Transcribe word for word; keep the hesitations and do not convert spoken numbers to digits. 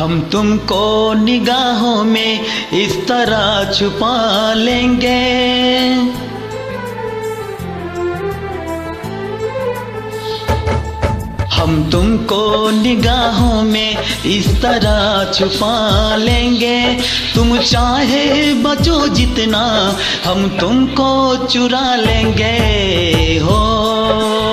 हम तुमको निगाहों में इस तरह छुपा लेंगे, हम तुमको निगाहों में इस तरह छुपा लेंगे। तुम चाहे बचो जितना हम तुमको चुरा लेंगे हो।